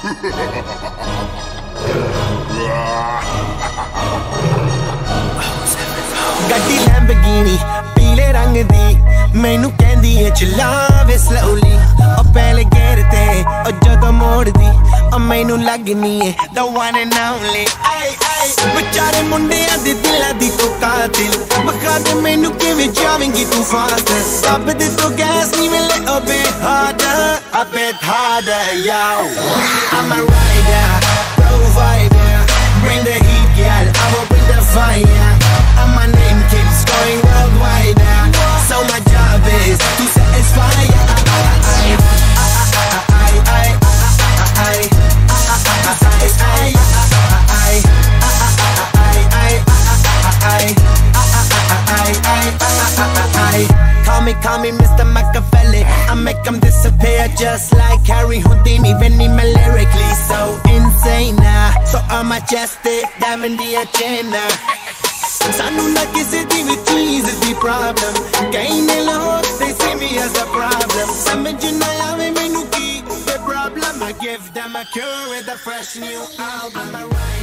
ਗੱਡੀ ਲੈਂਬਗੀਨੀ ਪੀਲੇ ਰੰਗ ਦੀ ਮੈਨੂੰ ਕਹਿੰਦੀ ਏ ਚਲਾਵੇ slowly ਉਹ ਪਹਿਲੇ ਗੇਰ ਤੇ ਉਹ ਜਦੋਂ ਮੋੜਦੀ ਉਹ ਮੈਨੂੰ ਲੱਗਨੀ ਏ the one and only ਵਿਚਾਰੇ ਮੁੰਡਿਆਂ ਦੇ ਦਿਲਾਂ ਦੀ ਤੂੰ ਕਾਤਿਲ ਮਖਾ ਦੇ ਮੈਨੂੰ ਕਿਵੇਂ ਜਾਵੇਂਗੀ ਤੂੰ ਫਾਸਟ ਸਭ ਦੇ ਤੋਂ ਗੈਸ ਨਹੀਂ ਮਿਲੇ a bit harder yo I'm a rider provider bring the heat girl I will bring the fire and my name keeps going worldwide so my job is to satisfy Call me Mr. Machiavelli I make them disappear just like Harry Houdini Veni me lyrically so insane so I'm majestic diamond the agenda Sanu na kisi di vi cheese is the problem Kain log they see me as a problem Samajh na aave mainu ki the problem I give them a cure with a fresh new album